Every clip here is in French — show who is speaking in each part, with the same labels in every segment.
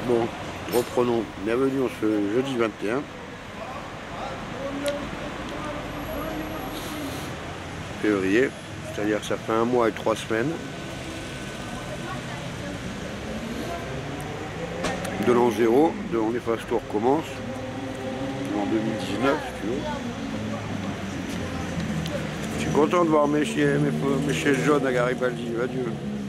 Speaker 1: Bon, reprenons. Bienvenue en ce jeudi 21 février, c'est-à-dire que ça fait 1 mois et 3 semaines de l'an 0, de l'an néfaste tour commence, en 2019 si tu veux. Je suis content de voir mes chaises jaunes à Garibaldi, adieu.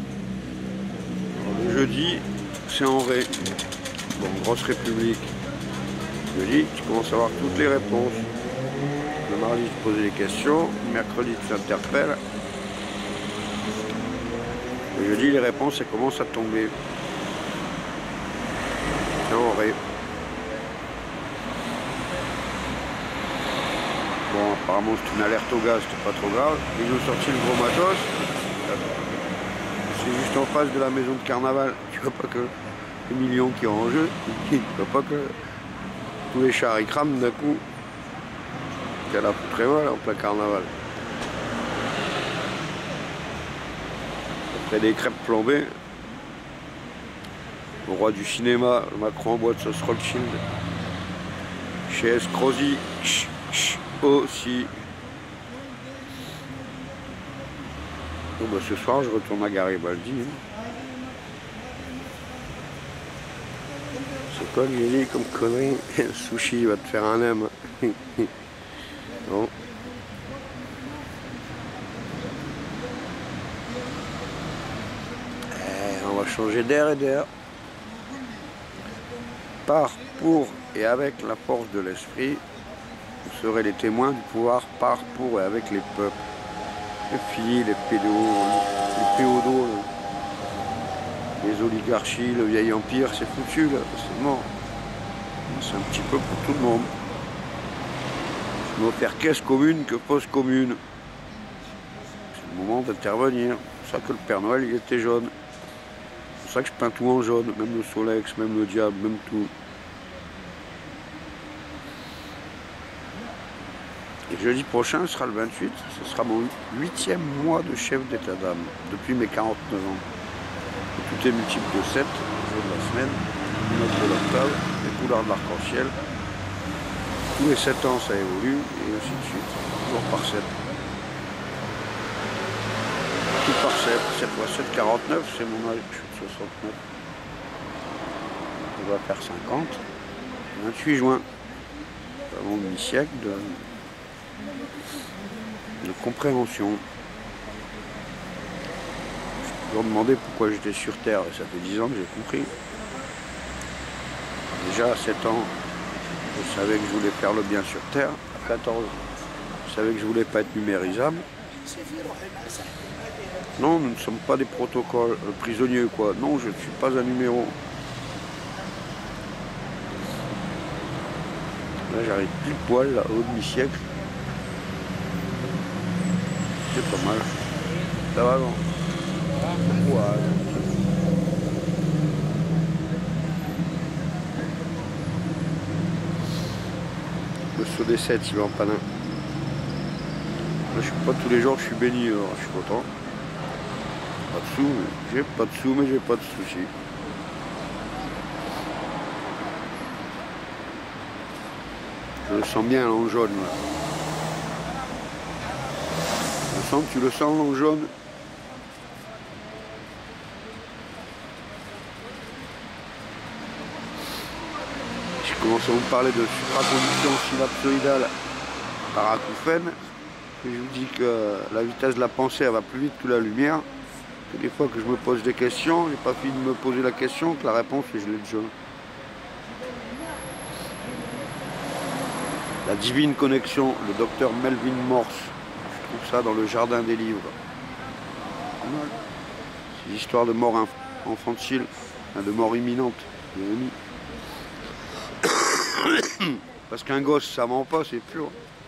Speaker 1: Le jeudi, c'est en Ré. Bon, grosse république. Jeudi, tu commences à avoir toutes les réponses. Le mardi, tu poses des questions. Le mercredi, tu t'interpelles. Le jeudi, les réponses, elles commencent à tomber. C'est en Ré. Bon, apparemment, c'est une alerte au gaz, c'était pas trop grave. Ils ont sorti le gros matos. C'est juste en face de la maison de carnaval. Tu vois pas que les millions qui ont en jeu. Tu vois pas que tous les chars ils crament d'un coup. Qu'elle a très mal en plein carnaval. Après des crêpes flambées. Le roi du cinéma, Macron en boîte sauce Rothschild. Chez Escrozi aussi. Bon, bah, ce soir je retourne à Garibaldi. C'est quoi que j'ai dit comme connerie? Sushi va te faire un M. Bon. On va changer d'air et d'air. Par, pour et avec la force de l'esprit, vous serez les témoins du pouvoir par, pour et avec les peuples. Les filles, les péodos, les oligarchies, le vieil empire, c'est foutu là, c'est mort. C'est un petit peu pour tout le monde. Je vais faire caisse commune que poste commune. C'est le moment d'intervenir. C'est pour ça que le Père Noël il était jaune. C'est pour ça que je peins tout en jaune, même le Solex, même le diable, même tout. Et jeudi prochain sera le 28, ce sera mon 8e mois de chef d'état d'âme, depuis mes 49 ans. Et tout est multiple de 7, jour de la semaine, les notes de l'octave, les couleurs de l'arc-en-ciel. Tous les 7 ans ça évolue, et ainsi de suite, jour par 7. Tout par 7, 7 fois 7, 49, c'est mon âge, je suis de 69. On va faire 50, 28 juin, avant le demi-siècle de compréhension. J'ai toujours demandé pourquoi j'étais sur Terre, et ça fait 10 ans que j'ai compris. Déjà à 7 ans, je savais que je voulais faire le bien sur Terre. À 14, je savais que je voulais pas être numérisable. Non, nous ne sommes pas des protocoles prisonniers quoi. Non, je ne suis pas un numéro. Là j'arrive pile poil là, au demi-siècle. C'est pas mal. Ça va non? Ouais. Le saut des 7 il va en panin. Là je suis pas tous les jours que je suis béni, alors je suis content. Pas de sous, j'ai pas de sous mais j'ai pas de soucis. Je le sens bien en jaune là. Tu le sens en jaune. Je commence à vous parler de supraconduction synapsoïdale par acouphène. Je vous dis que la vitesse de la pensée elle va plus vite que la lumière. Que des fois que je me pose des questions, j'ai pas fini de me poser la question, que la réponse est gelée de jaune. La divine connexion, le docteur Melvin Morse. Ça dans le jardin des livres. C'est l'histoire de mort infantile, de mort imminente. Parce qu'un gosse ça ment pas, c'est pur.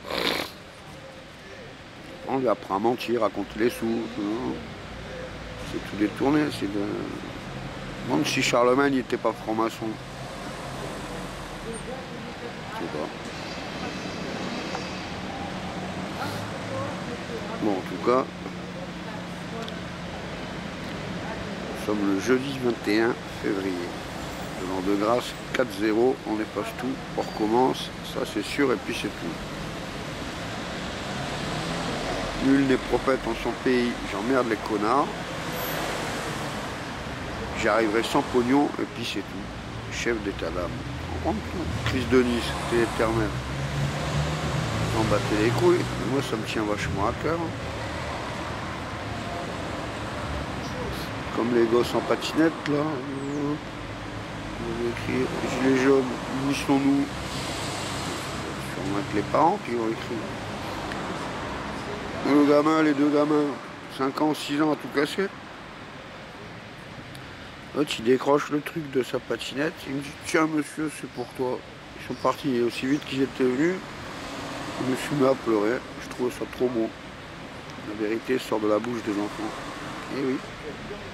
Speaker 1: On lui apprend à mentir, raconter les sous. C'est tout détourné. C'est de... Même si Charlemagne n'était pas franc-maçon. Je sais pas. Bon, en tout cas, nous sommes le jeudi 21 février. de l'an de grâce, 4-0, on efface tout, on recommence, ça c'est sûr, et puis c'est tout. Nul n'est prophète en son pays, j'emmerde les connards. J'y arriverai sans pognon, et puis c'est tout. Chef d'état d'âme. Crise de Nice, c'était éternel. On battait les couilles, moi ça me tient vachement à cœur. Comme les gosses en patinette là. On va écrire Gilets jaunes, unissons-nous. Sûrement avec les parents qui vont écrire. Le gamin, les deux gamins, 5 ans, 6 ans à tout casser. L'autre il décroche le truc de sa patinette, il me dit tiens monsieur c'est pour toi. Ils sont partis aussi vite qu'ils étaient venus. Je me suis mis à pleurer, je trouvais ça trop beau. La vérité sort de la bouche des enfants. Et oui.